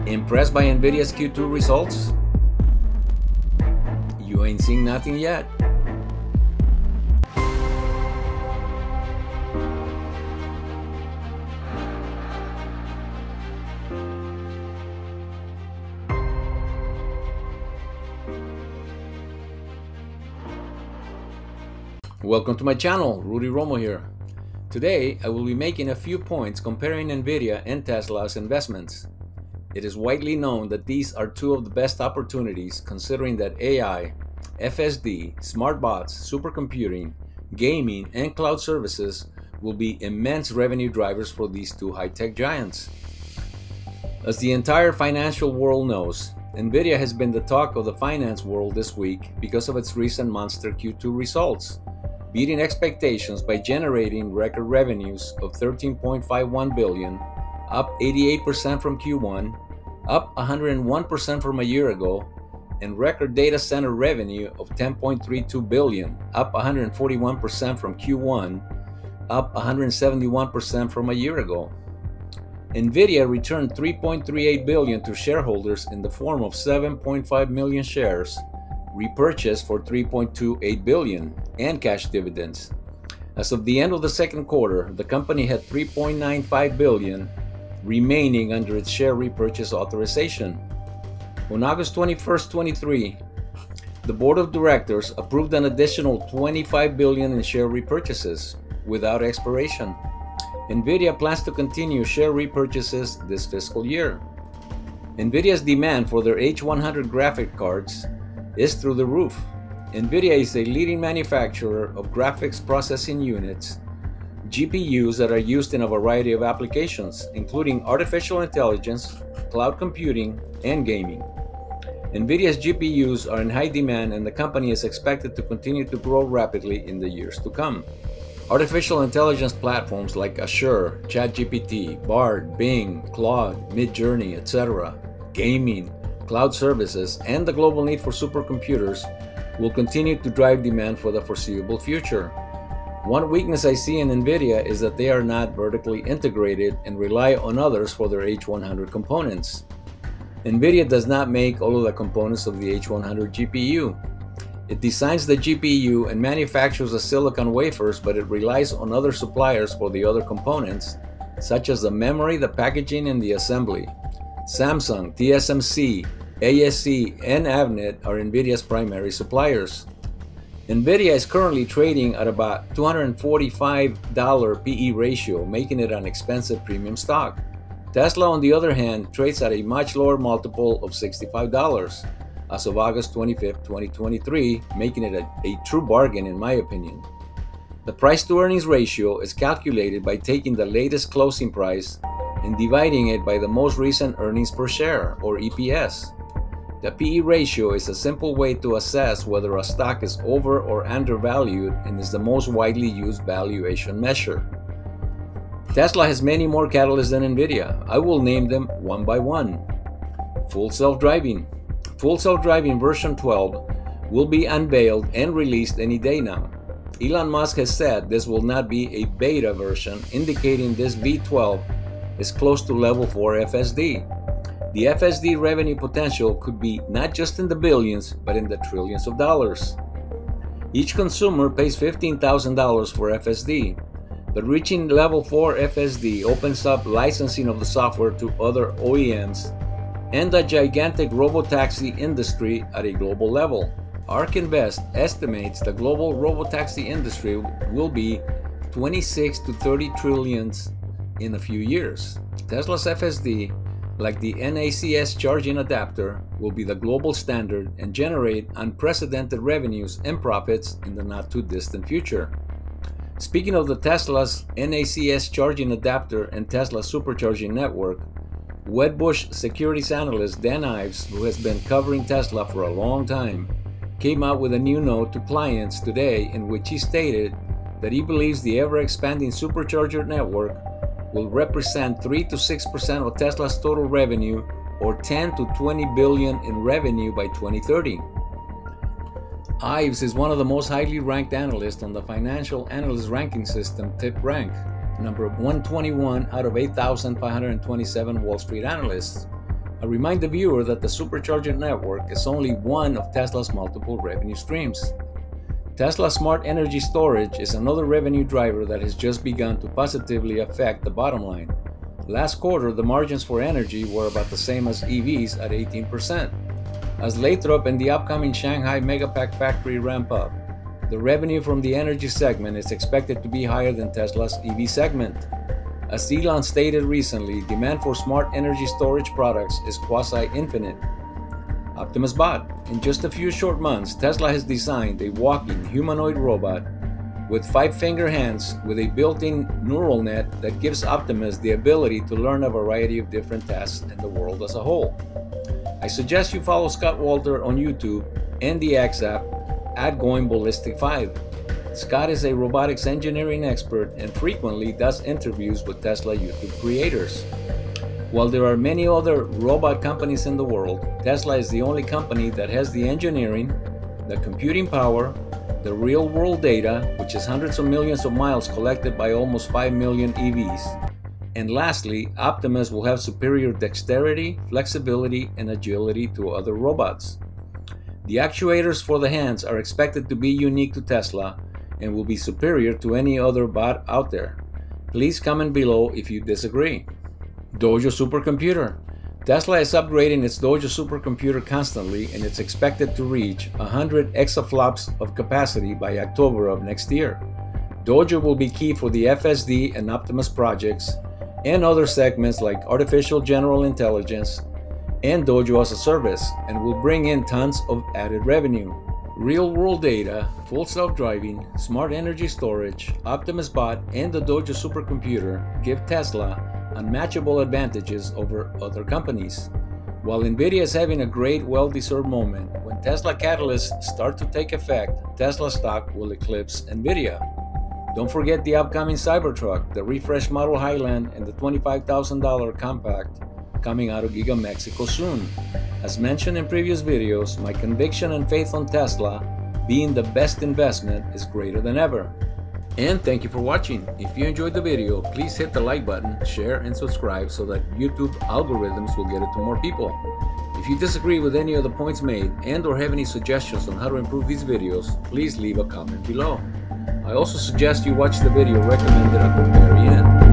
Impressed by Nvidia's Q2 results? You ain't seen nothing yet. Welcome to my channel, Rudy Romo here. Today, I will be making a few points comparing Nvidia and Tesla's investments. It is widely known that these are two of the best opportunities considering that AI, FSD, smart bots, supercomputing, gaming, and cloud services will be immense revenue drivers for these two high-tech giants. As the entire financial world knows, Nvidia has been the talk of the finance world this week because of its recent monster Q2 results, beating expectations by generating record revenues of $13.51 billion, up 88% from Q1, up 101% from a year ago, and record data center revenue of $10.32 billion, up 141% from Q1, up 171% from a year ago. Nvidia returned $3.38 billion to shareholders in the form of 7.5 million shares, repurchased for $3.28 billion, and cash dividends. As of the end of the second quarter, the company had $3.95 billion remaining under its share repurchase authorization. On August 21, 2023, the board of directors approved an additional $25 billion in share repurchases without expiration. Nvidia plans to continue share repurchases this fiscal year. Nvidia's demand for their H100 graphic cards is through the roof. Nvidia is a leading manufacturer of graphics processing units, GPUs that are used in a variety of applications, including artificial intelligence, cloud computing, and gaming. Nvidia's GPUs are in high demand, and the company is expected to continue to grow rapidly in the years to come. Artificial intelligence platforms like Azure, ChatGPT, Bard, Bing, Claude, Midjourney, etc., gaming, cloud services, and the global need for supercomputers will continue to drive demand for the foreseeable future. One weakness I see in Nvidia is that they are not vertically integrated and rely on others for their H100 components. Nvidia does not make all of the components of the H100 GPU. It designs the GPU and manufactures the silicon wafers, but it relies on other suppliers for the other components, such as the memory, the packaging, and the assembly. Samsung, TSMC, ASE, and Avnet are Nvidia's primary suppliers. Nvidia is currently trading at about $245 PE ratio, making it an expensive premium stock. Tesla, on the other hand, trades at a much lower multiple of $65 as of August 25, 2023, making it a true bargain in my opinion. The price-to-earnings ratio is calculated by taking the latest closing price and dividing it by the most recent earnings per share, or EPS. The PE ratio is a simple way to assess whether a stock is over or undervalued and is the most widely used valuation measure. Tesla has many more catalysts than Nvidia. I will name them one by one. Full self-driving. Full self-driving version 12 will be unveiled and released any day now. Elon Musk has said this will not be a beta version, indicating this V12 is close to level 4 FSD. The FSD revenue potential could be not just in the billions, but in the trillions of dollars. Each consumer pays $15,000 for FSD, but reaching level 4 FSD opens up licensing of the software to other OEMs and a gigantic robotaxi industry at a global level. ARK Invest estimates the global robotaxi industry will be 26 to 30 trillions in a few years. Tesla's FSD, like the NACS charging adapter, will be the global standard and generate unprecedented revenues and profits in the not-too-distant future. Speaking of the Tesla's NACS charging adapter and Tesla supercharging network, Wedbush securities analyst Dan Ives, who has been covering Tesla for a long time, came out with a new note to clients today in which he stated that he believes the ever-expanding supercharger network will represent 3 to 6% of Tesla's total revenue, or 10 to 20 billion in revenue by 2030. Ives is one of the most highly ranked analysts on the financial analyst ranking system TipRank, number 121 out of 8,527 Wall Street analysts. I remind the viewer that the supercharger network is only one of Tesla's multiple revenue streams. Tesla Smart Energy Storage is another revenue driver that has just begun to positively affect the bottom line. Last quarter, the margins for energy were about the same as EVs at 18%. As Lathrop and the upcoming Shanghai Megapack factory ramp up, the revenue from the energy segment is expected to be higher than Tesla's EV segment. As Elon stated recently, demand for smart energy storage products is quasi-infinite. Optimus Bot. In just a few short months, Tesla has designed a walking humanoid robot with 5-finger hands with a built-in neural net that gives Optimus the ability to learn a variety of different tasks in the world as a whole. I suggest you follow Scott Walter on YouTube and the X app at GoingBallistic5. Scott is a robotics engineering expert and frequently does interviews with Tesla YouTube creators. While there are many other robot companies in the world, Tesla is the only company that has the engineering, the computing power, the real-world data, which is hundreds of millions of miles collected by almost 5 million EVs. And lastly, Optimus will have superior dexterity, flexibility, and agility to other robots. The actuators for the hands are expected to be unique to Tesla and will be superior to any other bot out there. Please comment below if you disagree. Dojo Supercomputer. Tesla is upgrading its Dojo supercomputer constantly, and it's expected to reach 100 exaflops of capacity by October of next year. Dojo will be key for the FSD and Optimus projects and other segments like artificial general intelligence and Dojo as a service, and will bring in tons of added revenue. Real-world data, full self-driving, smart energy storage, Optimus Bot, and the Dojo supercomputer give Tesla unmatchable advantages over other companies. While Nvidia is having a great, well-deserved moment, when Tesla catalysts start to take effect, Tesla stock will eclipse Nvidia. Don't forget the upcoming Cybertruck, the refreshed Model Highland, and the $25,000 compact coming out of Giga Mexico soon. As mentioned in previous videos, my conviction and faith on Tesla being the best investment is greater than ever. And thank you for watching. If you enjoyed the video, please hit the like button, share, and subscribe so that YouTube algorithms will get it to more people. If you disagree with any of the points made and/or have any suggestions on how to improve these videos, please leave a comment below. I also suggest you watch the video recommended at the very end.